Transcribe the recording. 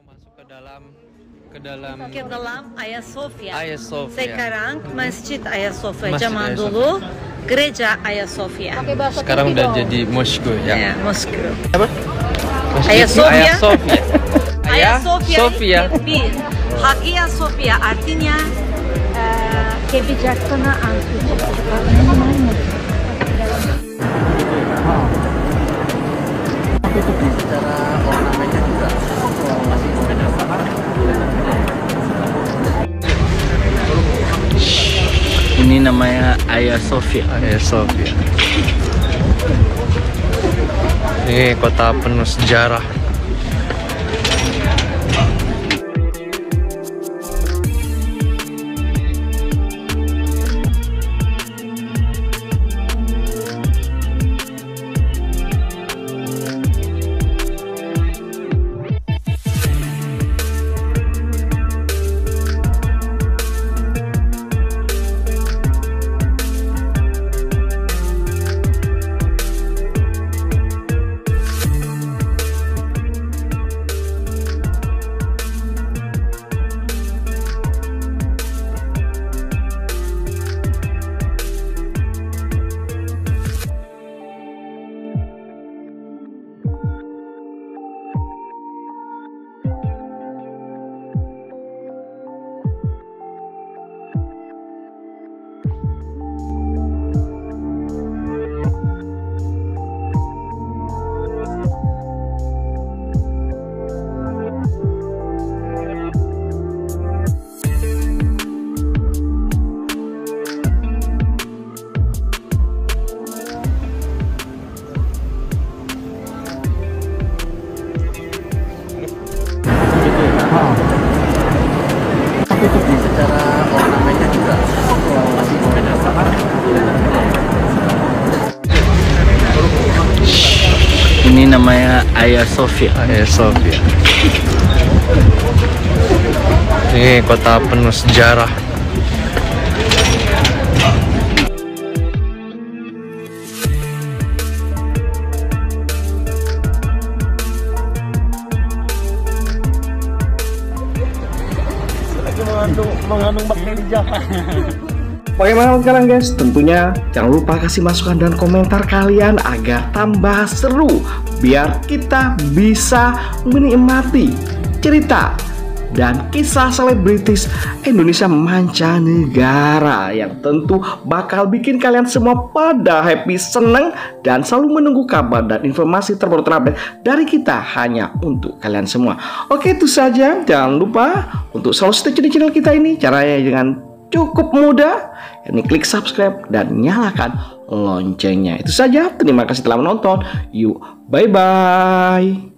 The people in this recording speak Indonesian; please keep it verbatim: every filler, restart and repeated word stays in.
masuk ke dalam ke dalam ke dalam Hagia Sophia. Hagia Sophia. Sekarang Masjid Hagia Sophia. Masjid Zaman Hagia dulu gereja Hagia Sophia. Sekarang udah jadi moskow ya. Ya, moskow. Apa? Hagia Sophia. Hagia Sophia. Hagia Sophia. Sophia. Bir. Hagia Sophia artinya uh, kebijaksanaan. Secara ornamennya juga masih beda. Ini namanya Hagia Sophia. Hagia Sophia. Ini kota penuh sejarah. Secara ornamennya juga masih beda. Ini namanya Hagia Sophia. Hagia Sophia. Ini kota penuh sejarah. Mengandung bakteri jahat. Bagaimana sekarang guys? Tentunya jangan lupa kasih masukan dan komentar kalian agar tambah seru, biar kita bisa menikmati cerita dan kisah selebritis Indonesia mancanegara yang tentu bakal bikin kalian semua pada happy, seneng, dan selalu menunggu kabar dan informasi terbaru terupdate dari kita hanya untuk kalian semua. Oke, itu saja. Jangan lupa untuk selalu stay tune di channel kita ini. Caranya dengan cukup mudah, yakni klik subscribe dan nyalakan loncengnya. Itu saja. Terima kasih telah menonton. Yuk, bye bye.